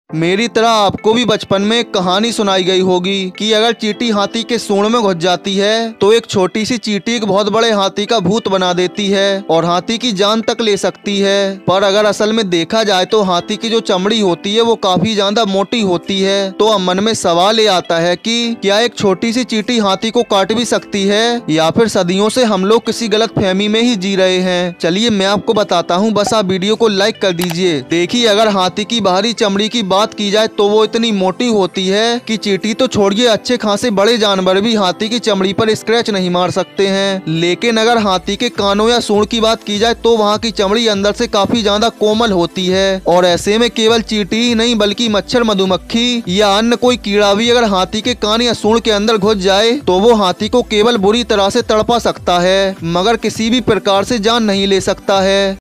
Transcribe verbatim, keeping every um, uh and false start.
मेरी तरह आपको भी बचपन में एक कहानी सुनाई गई होगी कि अगर चींटी हाथी के सूंड में घुस जाती है तो एक छोटी सी चींटी एक बहुत बड़े हाथी का भूत बना देती है और हाथी की जान तक ले सकती है। पर अगर असल में देखा जाए तो हाथी की जो चमड़ी होती है वो काफी ज्यादा मोटी होती है। तो अब मन में सवाल ये आता है कि क्या एक छोटी सी चींटी हाथी को काट भी सकती है या फिर सदियों से हम लोग किसी गलत फहमी में ही जी रहे हैं। चलिए मैं आपको बताता हूँ, बस आप वीडियो को लाइक कर दीजिए। देखिए, अगर हाथी की बाहरी चमड़ी की बात की जाए तो वो इतनी मोटी होती है कि चींटी तो छोड़िए, अच्छे खासे बड़े जानवर भी हाथी की चमड़ी पर स्क्रैच नहीं मार सकते हैं। लेकिन अगर हाथी के कानों या सूंड की बात की जाए तो वहाँ की चमड़ी अंदर से काफी ज्यादा कोमल होती है और ऐसे में केवल चींटी ही नहीं बल्कि मच्छर, मधुमक्खी या अन्य कोई कीड़ा भी अगर हाथी के कान या सूंड के अंदर घुस जाए तो वो हाथी को केवल बुरी तरह से तड़पा सकता है, मगर किसी भी प्रकार से जान नहीं ले सकता है।